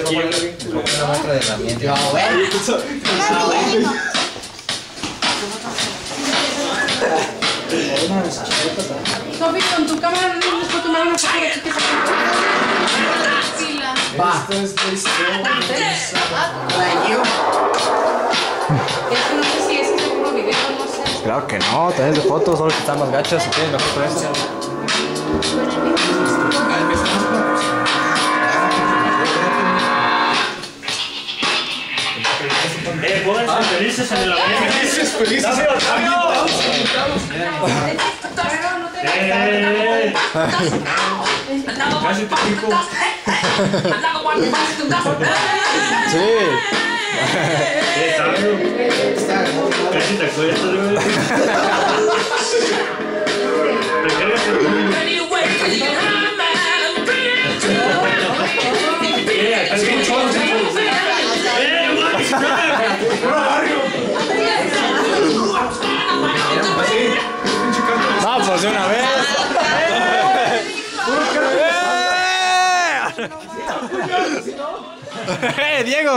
Una muestra de herramientas. No, güey. Sofi, con tu cámara no nos puedo tomar una foto de aquí que Va. Esto no sé si ese es el puro video, no sé. Claro que no, tenés de fotos, solo que están más gachas, si tienes mejor por eso. Jóvenes felices en el ambiente. Felices. Casi te pico. Sí. Sabio. Casi te acuerdas, güey. Recargas el móvil. Es que Vamos de una vez. Diego.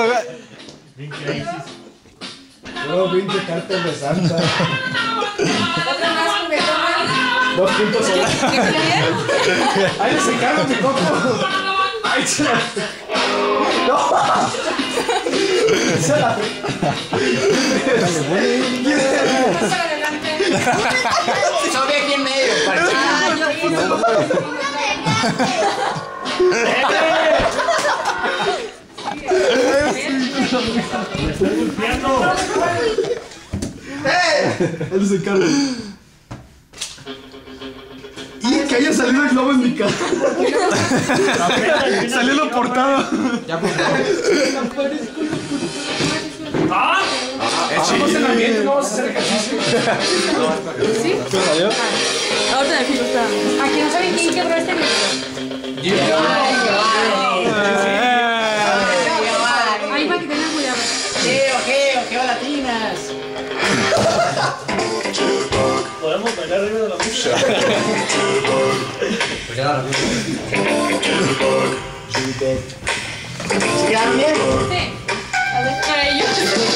Luego 20 cartas de Santa. 2 puntos solar. Ahí se encarga mi coco. Ahí se la... ¡No! Se la... Sobe aquí en medio. me estoy golpeando. Él se encarga. Y que haya salido el globo en mi cara. Salió la portada. Ya, por favor. Estamos en el ambiente, no vamos a hacer ejercicio. ¿Sí? ¿Qué salió? Ahorita me fijo, está. Aquí no saben quién quebró este video. Ahí para que tengan cuidado. Geo latinas. Podemos bailar arriba de la mesa. Pues ya la ¿Se quedaron bien? Sí. A ver, ellos.